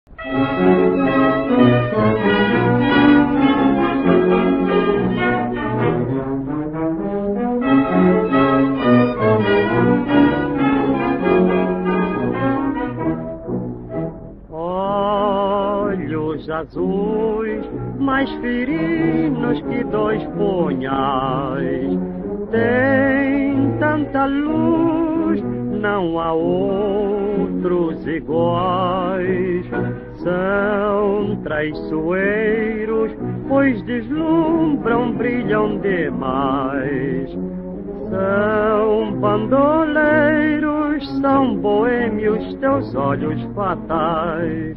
Olhos azuis, mais ferinos que dois punhais, tem tanta luz, não há outros iguais. São traiçoeiros, pois deslumbram, brilham demais. São bandoleiros, são boêmios, teus olhos fatais.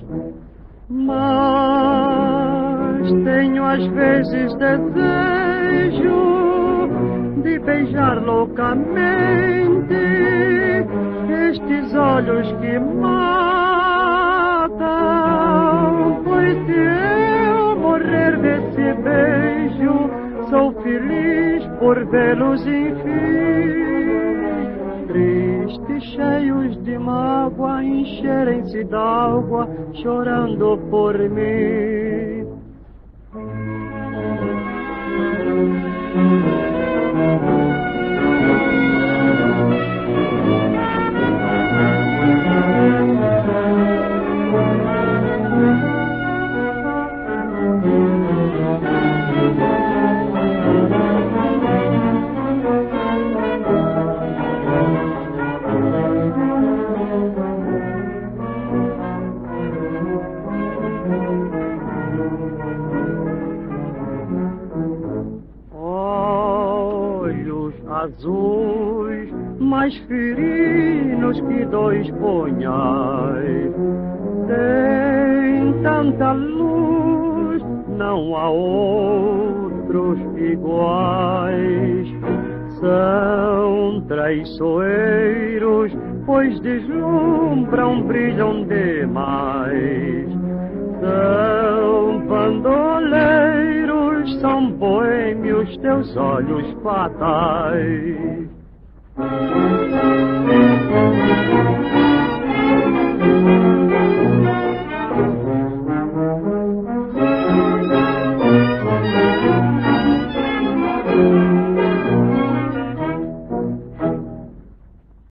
Mas tenho às vezes desejo de beijar loucamente estes olhos que matam. Pois se eu morrer desse beijo, sou feliz por vê-los enfim. Tristes, cheios de mágoa, encherem-se d'água, chorando por mim. Azuis, mais ferinos que dois punhais, tem tanta luz, não há outros iguais. São traiçoeiros, pois deslumbram, brilham demais. São bandoleiros, são boêmios, teus olhos fatais.